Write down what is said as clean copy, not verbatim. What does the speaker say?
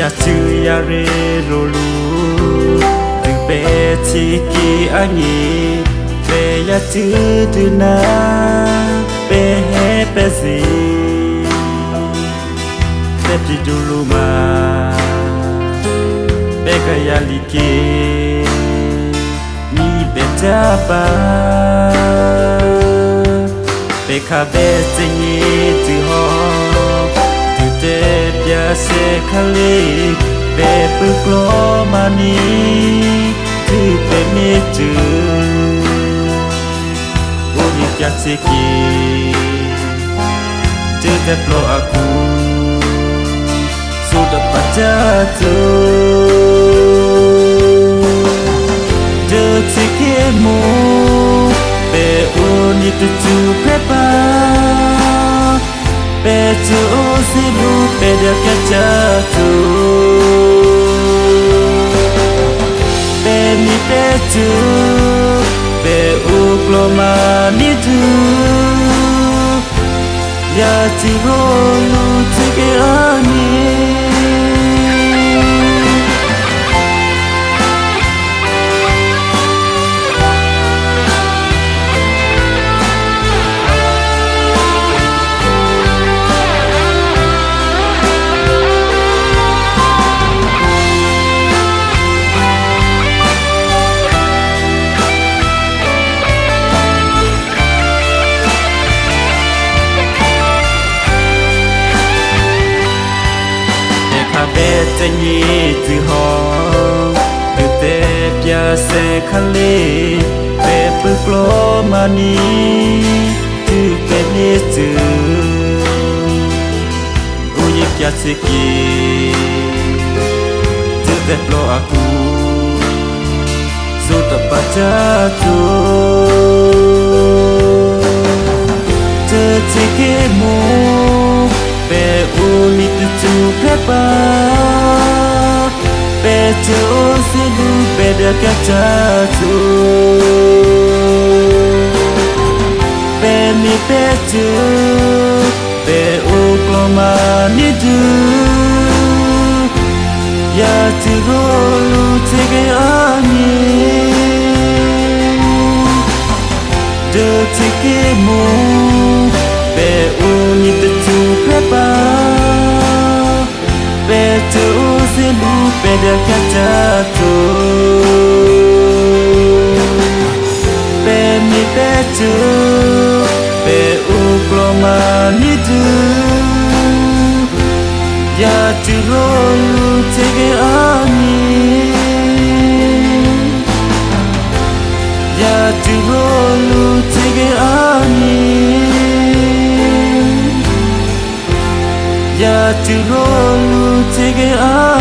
ya chư ya re ro lu từ bé chi ki ani bé ya chư tu na bé he bé si bé pi du lu ma bé ka ya li ke ni bé cha ba bé ka bé se ni tu ho tu te bia se khale bé pu klo ma ni tu bé me tu o ni ya se ki tu te plo aku sudah baca tu detikmu be uni tu prepa be tu sibu be dia kaca tu be mi be tu be ukloma ni tu ya tirolu tike ani bé chân nhị từ họ từ té bia se khale bé bực lo mani từ bé nhị từ uji kia se ki từ té lo aku sudah baca tu tertikmu bé uni tu prepa bé tu sibu bé dia kaca tu bé mi bé tu bé ukloma ni tu ya tu rolu tege ani detikmu bé uni tu prepa bé tu sibu bé dia kaca tu bé mi bé tu bé ukloma ni tu ya tu rolu tege ani ya tu rolu tege ani ya tu rolu tege ani